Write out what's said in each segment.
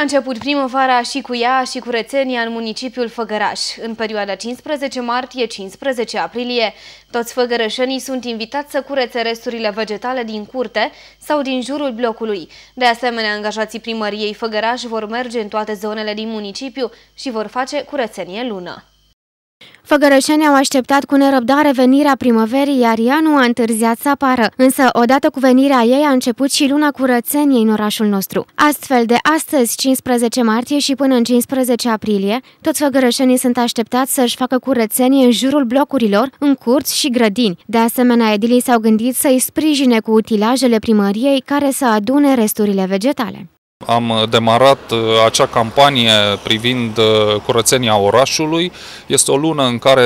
început primăvara și cu ea și curățenia în municipiul Făgăraș. În perioada 15 martie-15 aprilie, toți făgărășenii sunt invitați să curețe resturile vegetale din curte sau din jurul blocului. De asemenea, angajații primăriei Făgăraș vor merge în toate zonele din municipiu și vor face curățenie lună. Făgărășenii au așteptat cu nerăbdare venirea primăverii, iar ea nu a întârziat să apară. Însă, odată cu venirea ei, a început și luna curățeniei în orașul nostru. Astfel, de astăzi, 15 martie și până în 15 aprilie, toți făgărășenii sunt așteptați să-și facă curățenie în jurul blocurilor, în curți și grădini. De asemenea, edilii s-au gândit să-i sprijine cu utilajele primăriei care să adune resturile vegetale. Am demarat acea campanie privind curățenia orașului. Este o lună în care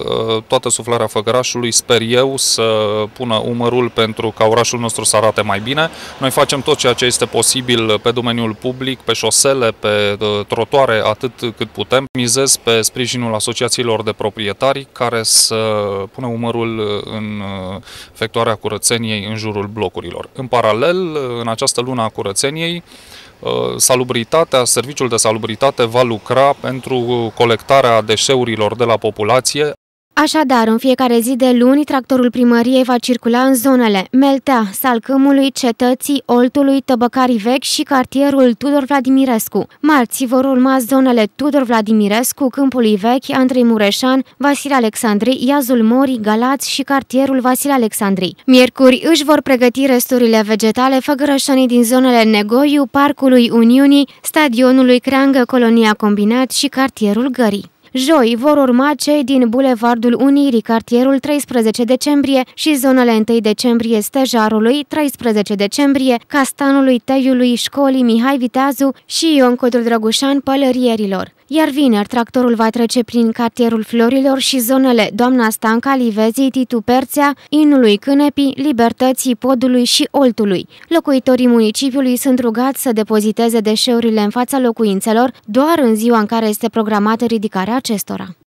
toată suflarea Făgărașului, sper eu, să pună umărul pentru ca orașul nostru să arate mai bine. Noi facem tot ceea ce este posibil pe domeniul public, pe șosele, pe trotuare, atât cât putem. Mizez pe sprijinul asociațiilor de proprietari care să pună umărul în efectuarea curățeniei în jurul blocurilor. În paralel, în această lună a curățeniei, salubritatea, serviciul de salubritate va lucra pentru colectarea deșeurilor de la populație. Așadar, în fiecare zi de luni, tractorul primăriei va circula în zonele Meltea, Salcâmului, Cetății, Oltului, Tăbăcarii Vechi și cartierul Tudor Vladimirescu. Marți vor urma zonele Tudor Vladimirescu, Câmpului Vechi, Andrei Mureșan, Vasile Alexandrii, Iazul Morii, Galați și cartierul Vasile Alexandrii. Miercuri își vor pregăti resturile vegetale făgărășanii din zonele Negoiu, Parcului Uniunii, Stadionului Creangă, Colonia Combinat și cartierul Gării. Joi vor urma cei din Bulevardul Unirii, cartierul 13 decembrie și zonele 1 decembrie Stejarului, 13 decembrie, Castanului, Teiului, Școlii Mihai Viteazu și Ion Codru Drăgușan, Pălărierilor. Iar vineri, tractorul va trece prin cartierul Florilor și zonele Doamna Stanca, Livezii, Titu Perțea, Inului Cânepi, Libertății, Podului și Oltului. Locuitorii municipiului sunt rugați să depoziteze deșeurile în fața locuințelor doar în ziua în care este programată ridicarea acestora.